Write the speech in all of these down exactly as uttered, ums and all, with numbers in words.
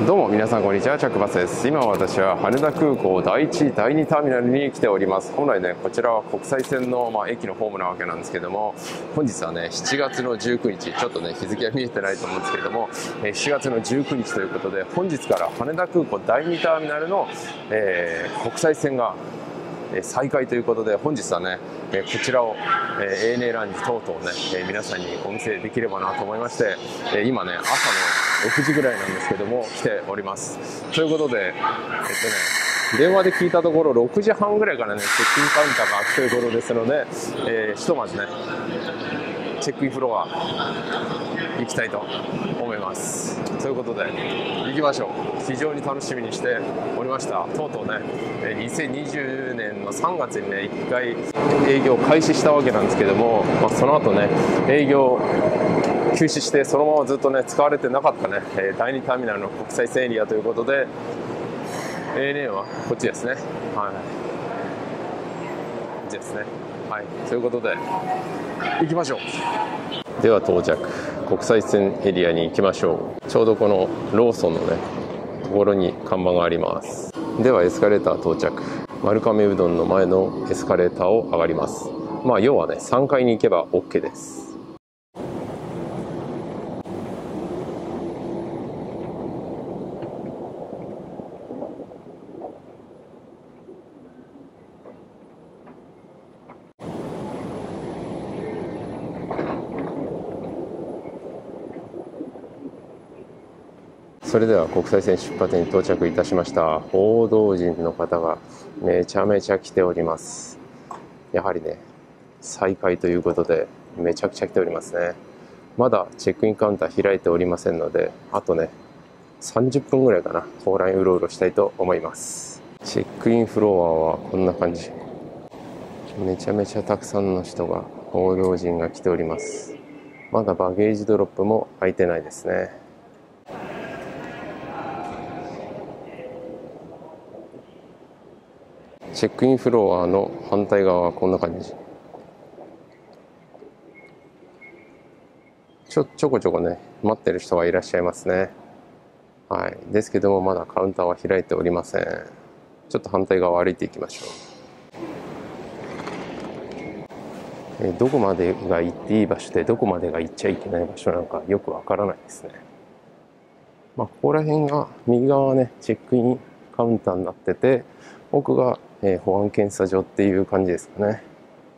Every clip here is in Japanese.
どうも皆さんこんにちは、チャックバスです。今私は羽田空港だいいち、だいにターミナルに来ております。本来ね、こちらは国際線の、まあ、駅のホームなわけなんですけども、本日はね、しちがつのじゅうくにち、ちょっとね、日付は見えてないと思うんですけれども、しちがつのじゅうくにちということで、本日から羽田空港だいにターミナルの、えー、国際線が再開ということで、本日はね、こちらを エーエヌエー ランジ等々ね、皆さんにお見せできればなと思いまして、今ね、朝のろくじぐらいなんですけども、来ております。ということで、えっとね、電話で聞いたところ、ろくじはんぐらいからね、チェックインカウンターが開くということですので、えー、ひとまずね、チェックインフロア行きたいと思います。ということで行きましょう。非常に楽しみにしておりました。とうとうね、にせんにじゅうねんのさんがつにね、いっかい営業開始したわけなんですけども、まあ、その後ね、営業休止してそのままずっとね使われてなかったね、だいにターミナルの国際線エリアということで、 エーエヌエー はこっちですね。はい、こっちですね。はい、ということで行きましょう。では到着、国際線エリアに行きましょう。ちょうどこのローソンのねところに看板があります。ではエスカレーター到着、丸亀うどんの前のエスカレーターを上がります。まあ要はね、さんがいに行けば OK です。それでは国際線出発に到着いたしました。報道陣の方がめちゃめちゃ来ております。やはりね、再開ということでめちゃくちゃ来ておりますね。まだチェックインカウンター開いておりませんので、あとねさんじゅっぷんぐらいかな、ここら辺うろうろしたいと思います。チェックインフロアはこんな感じ。めちゃめちゃたくさんの人が、報道陣が来ております。まだバゲージドロップも開いてないですね。チェックインフロアの反対側はこんな感じ。ちょ、ちょこちょこね、待ってる人がいらっしゃいますね。はい。ですけども、まだカウンターは開いておりません。ちょっと反対側を歩いていきましょう。え、どこまでが行っていい場所で、どこまでが行っちゃいけない場所なのかよくわからないですね。まあ、ここら辺が、右側はね、チェックインカウンターになってて、奥が、えー、保安検査場っていう感じですかね。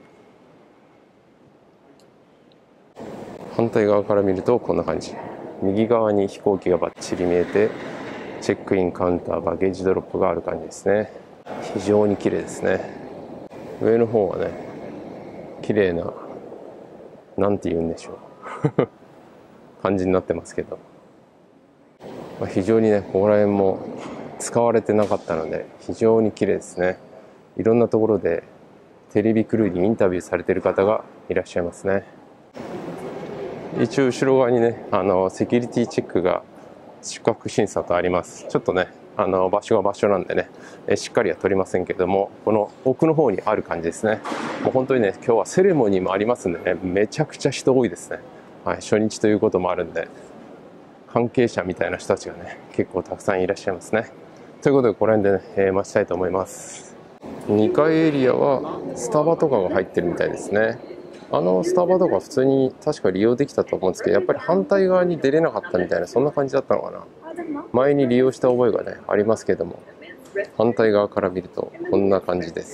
反対側から見るとこんな感じ。右側に飛行機がバッチリ見えて、チェックインカウンター、バゲージドロップがある感じですね。非常に綺麗ですね。上の方はね、綺麗な、なんて言うんでしょう感じになってますけど、まあ、非常にね、ここら辺も使われてなかったので非常に綺麗ですね。いろんなところでテレビクルーにインタビューされている方がいらっしゃいますね。一応後ろ側にね、あのセキュリティチェックが宿泊審査とあります。ちょっとね、あの場所が場所なんでね、えしっかりは撮りませんけども、この奥の方にある感じですね。もう本当にね、今日はセレモニーもありますんでね、めちゃくちゃ人多いですね。はい、初日ということもあるんで、関係者みたいな人たちがね、結構たくさんいらっしゃいますね。ということで、この辺でね、えー、待ちたいと思います。にかいエリアはスタバとかが入ってるみたいですね。あのスタバとか普通に確か利用できたと思うんですけど、やっぱり反対側に出れなかったみたいな、そんな感じだったのかな。前に利用した覚えがねありますけども、反対側から見るとこんな感じです。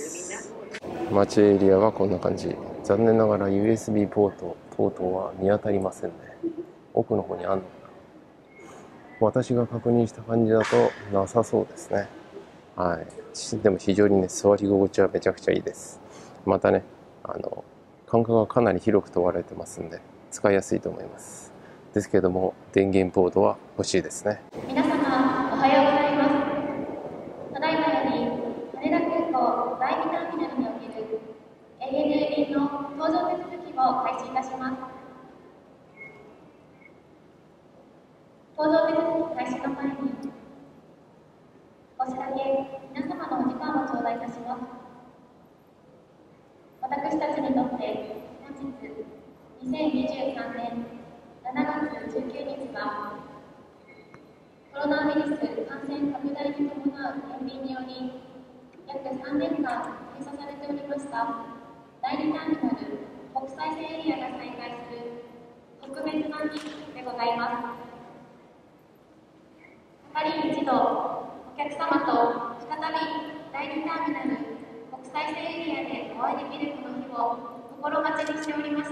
待ちエリアはこんな感じ。残念ながら ユーエスビー ポート等々は見当たりませんね。奥の方にあるのかな。私が確認した感じだとなさそうですね。はい。でも非常にね、座り心地はめちゃくちゃいいです。またね、あの間隔がかなり広く取られてますんで使いやすいと思います。ですけども、電源ポートは欲しいですね。 皆様おはようございます。ただいまより羽田空港だいにターミナルにおける エーエヌエー 便の搭乗手続きを開始いたします。搭乗手続き開始の前に少しだけ皆様のお時間を頂戴いたします。私たちにとって本日にせんにじゅうさんねんしちがつじゅうくにちはコロナナウイルス感染拡大に伴う減便により、約さんねんかん閉鎖されておりました第二ターミナル国際線エリアが再開する特別な日でございます。係一度、お客様と再び第二ターミナル国際線エリアでお会いできるこの日を心待ちにしておりました。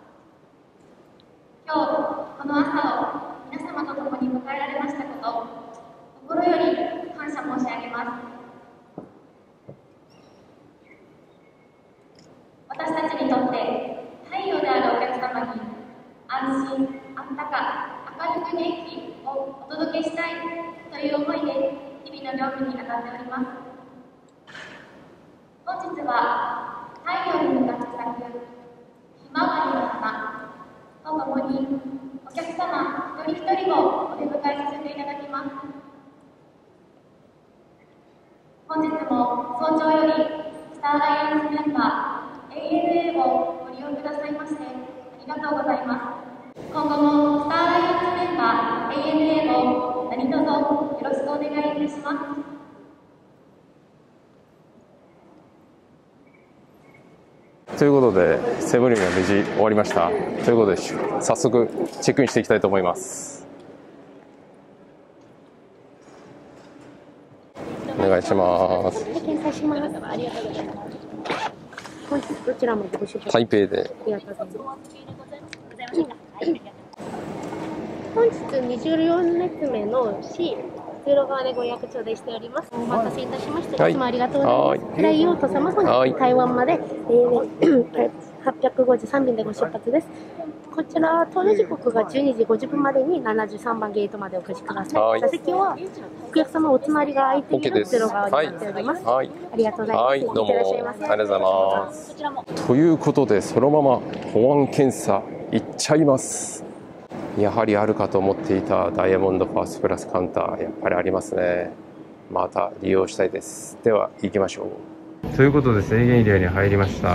今日、この朝を皆様と共に迎えられましたこと、心より感謝申し上げます。私たちにとって太陽であるお客様に安心、あったか、明るく元気をお届けしたいという思いで日々の業務に当たっております。本日は太陽に向かって咲くひまわりの花とともにお客様一人一人をお出迎えさせていただきます。本日も早朝よりスターアライアンスメンバーエーエヌエー をご利用くださいましてありがとうございます。今後もスターアライアンスメンバー エーエヌエー を何卒よろしくお願いいたします。 ということで、セブンイレブンが無事終わりました。ということで、早速チェックインしていきたいと思います。お願いします。 検査します。ありがとうございます。本日どちらもご出発。 台北で。 ありがとうございます。本日にじゅうよん列目の シー、通路側でご予約頂戴しております。お待たせいたしまして、いつもありがとうございます。フライヨート様、本日台湾まで、えー、はっぴゃくごじゅうさん便でご出発です。こちら、搭乗時刻がじゅうにじごじゅっぷんまでにななじゅうさんばんゲートまでお越しください。座席はお客様おつまりが空いている通路側になっております。はい、ありがとうございます。はい、どうもありがとうございます。 ということで、そのまま保安検査行っちゃいます。やはりあるかと思っていたダイヤモンドファーストクラスカウンター、やっぱりありますね。また利用したいです。では行きましょう。ということで、制限エリアに入りました。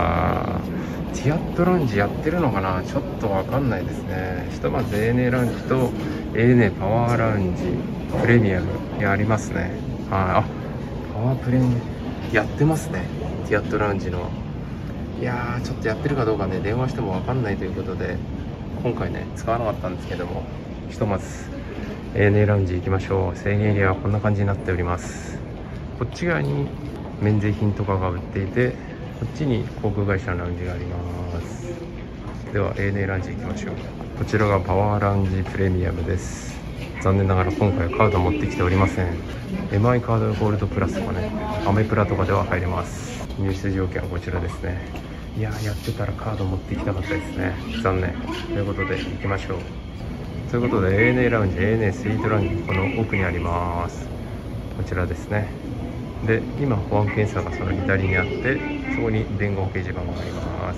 ティアットラウンジやってるのかな、ちょっとわかんないですね。ひとまず エーエヌエー ラウンジと エーエヌエー パワーラウンジプレミアムやりますね。はい、あ、パワープレミやってますね、ティアットラウンジの。いやー、ちょっとやってるかどうかね、電話してもわかんないということで、今回ね、使わなかったんですけども、ひとまず エーエヌエー ラウンジ行きましょう。制限エリアはこんな感じになっております。こっち側に免税品とかが売っていて、こっちに航空会社のラウンジがあります。では エーエヌエー ラウンジ行きましょう。こちらがパワーラウンジプレミアムです。残念ながら今回カード持ってきておりません。 エムアイ カードゴールドプラスとかね、アメプラとかでは入れます。入手条件はこちらですね。いやー、やってたらカード持ってきたかったですね。残念。ということで行きましょう。ということで エーエヌエー ラウンジ エーエヌエー スイートラウンジ、この奥にあります。こちらですね。で、今保安検査がその左にあって、そこに伝言掲示板があります。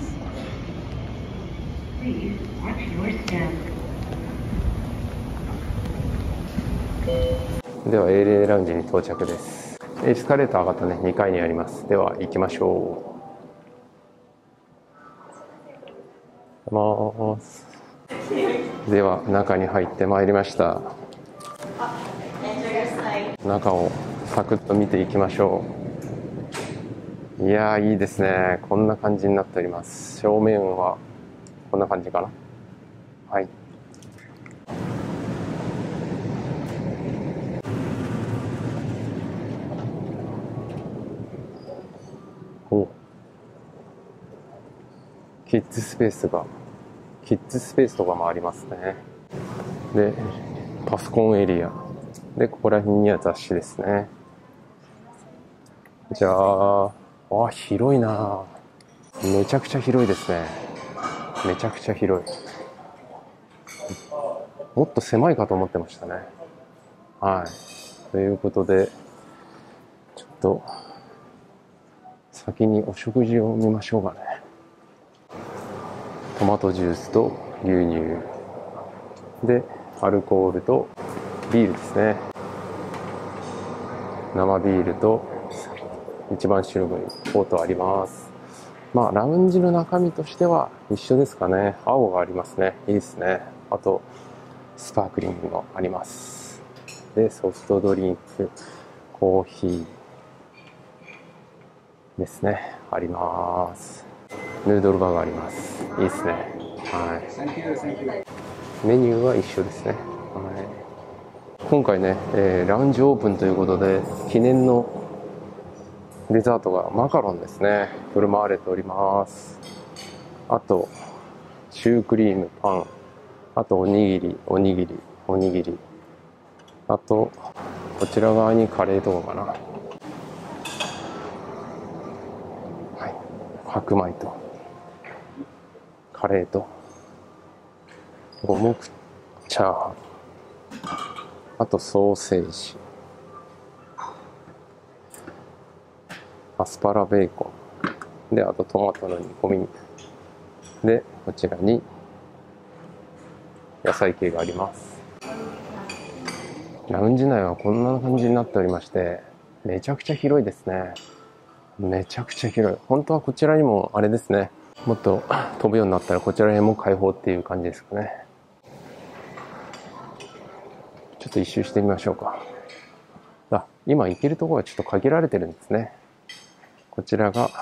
では エーエヌエー ラウンジに到着です。エスカレーター上がったね、にかいにあります。では行きましょう。ます。では中に入ってまいりました。中をサクッと見ていきましょう。いやー、いいですね。こんな感じになっております。正面はこんな感じかな。はい。お、キッズスペースがキッズスペースとかもありますね。で、パソコンエリアで、ここら辺には雑誌ですね。じゃあ、あ、広いな。めちゃくちゃ広いですね。めちゃくちゃ広い。もっと狭いかと思ってましたね。はい。ということで、ちょっと先にお食事を見ましょうかね。トマトジュースと牛乳で、アルコールとビールですね。生ビールと一番白いポートあります。まあラウンジの中身としては一緒ですかね。青がありますね。いいですね。あとスパークリングもあります。 で、ソフトドリンク、コーヒーですね、あります。ヌードルバーがあります。いいですね。はい。メニューは一緒ですね。はい。今回ね、えー、ラウンジオープンということで、記念のデザートがマカロンですね。振る舞われております。あと、シュークリーム、パン、あとおにぎり、おにぎり、おにぎり。あと、こちら側にカレーとかかな。はい。白米と、カレーと、五目チャーハン。あとソーセージ。アスパラベーコン。で、あとトマトの煮込み。で、こちらに野菜系があります。ラウンジ内はこんな感じになっておりまして、めちゃくちゃ広いですね。めちゃくちゃ広い。本当はこちらにもあれですね、もっと飛ぶようになったらこちら辺も開放っていう感じですかね。ちょっと一周してみましょうか。あ、今行けるところがちょっと限られてるんですね。こちらが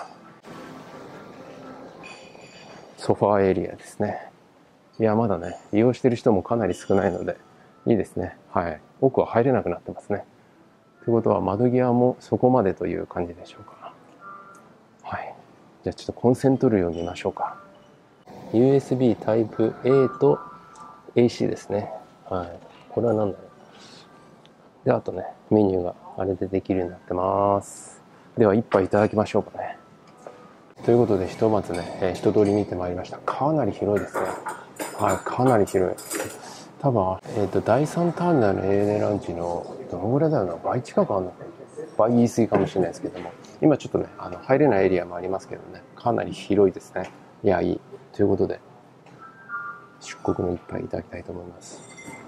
ソファーエリアですね。いや、まだね、利用してる人もかなり少ないので、いいですね。はい。奥は入れなくなってますね。ということは、窓際もそこまでという感じでしょうか。はい。じゃあちょっとコンセント類を見ましょうか。ユーエスビー タイプ A と エーシー ですね。はい。これは何だろう。で、あとね、メニューがあれでできるようになってます。では、一杯いただきましょうかね。ということで、ひとまずね、えー、一通り見てまいりました。かなり広いですね。はい、かなり広い。多分、えっと、だいさんターミナルの エーエヌエー ラウンジの、どのぐらいだろうな、倍近くあるのかな。倍言い過ぎかもしれないですけども、今ちょっとね、あの、入れないエリアもありますけどね、かなり広いですね。いや、いい。ということで、出国の一杯いただきたいと思います。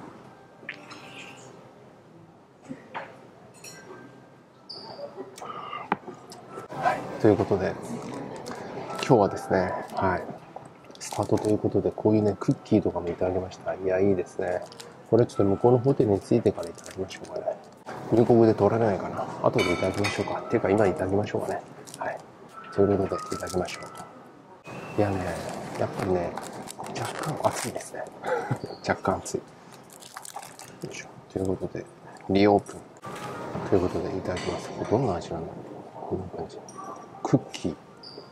はい、ということで、今日はですね、はい、スタートということで、こういうね、クッキーとかもいただきました。いや、いいですね。これちょっと向こうのホテルに着いてからいただきましょうかね。入国で取られないかな。後でいただきましょうか。っていうか、今いただきましょうかね。はい。ということで、いただきましょう。いやね、やっぱりね、若干暑いですね。若干暑い。よいしょ。ということで、リオープン。ということで、いただきます。これどんな味なんだろう。こんな感じ。クッキー。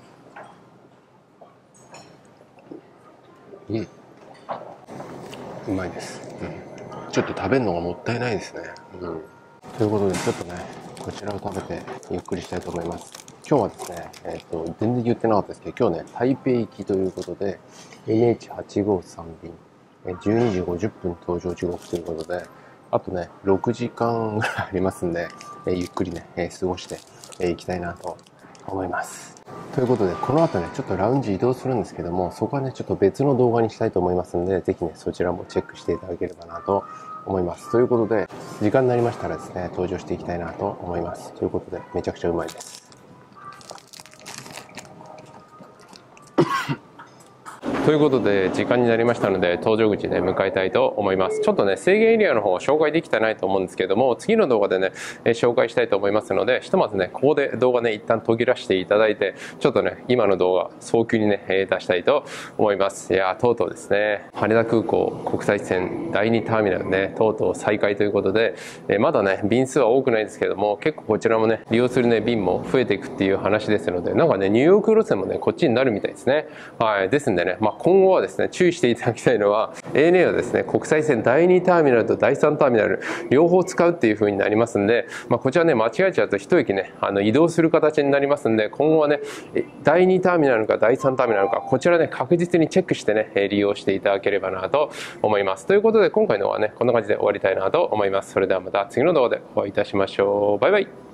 いい。うまいです、うん。ちょっと食べるのがもったいないですね。うん、ということで、ちょっとね、こちらを食べてゆっくりしたいと思います。今日はですね、えっと、全然言ってなかったですけど、今日ね、台北行きということで、エヌエイチはちごーさん 便、じゅうにじごじゅっぷん搭乗時刻ということで、あとね、ろくじかんぐらいありますんで、えゆっくりね、え過ごしてい、えきたいなと思います。ということで、この後ね、ちょっとラウンジ移動するんですけども、そこはね、ちょっと別の動画にしたいと思いますんで、ぜひね、そちらもチェックしていただければなと思います。ということで、時間になりましたらですね、登場していきたいなと思います。ということで、めちゃくちゃうまいです。ということで、時間になりましたので、搭乗口で迎えたいと思います。ちょっとね、制限エリアの方を紹介できてないと思うんですけども、次の動画でね、え紹介したいと思いますので、ひとまずね、ここで動画ね、一旦途切らしていただいて、ちょっとね、今の動画、早急にね、出したいと思います。いやー、とうとうですね、羽田空港国際線だいにターミナルね、とうとう再開ということで、えまだね、便数は多くないですけども、結構こちらもね、利用するね、便も増えていくっていう話ですので、なんかね、ニューヨーク路線もね、こっちになるみたいですね。はい。ですんでね、まあ、今後はですね、注意していただきたいのは、エーエヌエー はですね、国際線だいにターミナルとだいさんターミナル、両方使うっていう風になりますんで、まあ、こちらね、間違えちゃうと一駅ね、あの、移動する形になりますんで、今後はね、だいにターミナルかだいさんターミナルか、こちらね、確実にチェックしてね、利用していただければなと思います。ということで、今回のはね、こんな感じで終わりたいなと思います。それではまた次の動画でお会いいたしましょう。バイバイ。